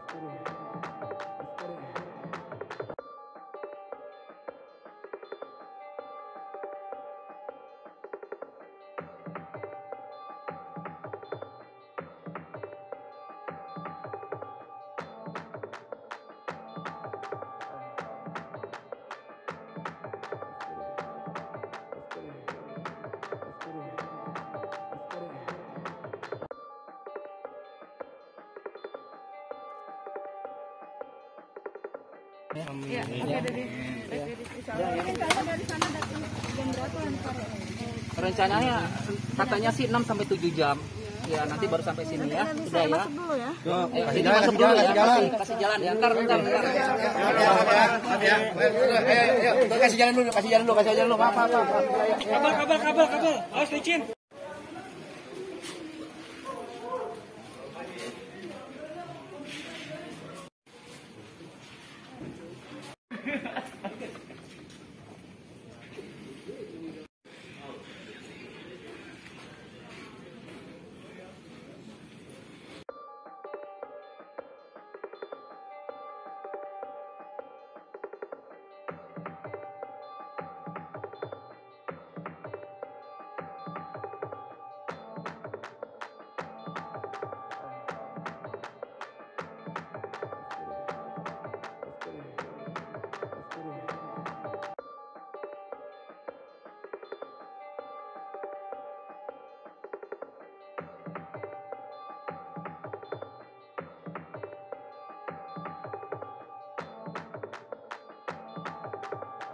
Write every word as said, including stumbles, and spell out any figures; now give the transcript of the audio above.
Ya, ada dari dari sana jam berapa antar? Rencananya katanya sih enam sampai tujuh jam. Ya, nanti baru sampai sini ya. Sudah ya. Masuk dulu ya. Eh, kasih jalan, kasih jalan, kasih jalan. Kasih jalan ya. Ntar, ntar, ntar. Kasih jalan dulu, kasih jalan dulu, kasih jalan dulu. Maaf, maaf. Kabel, kabel, kabel, kabel. Awas licin.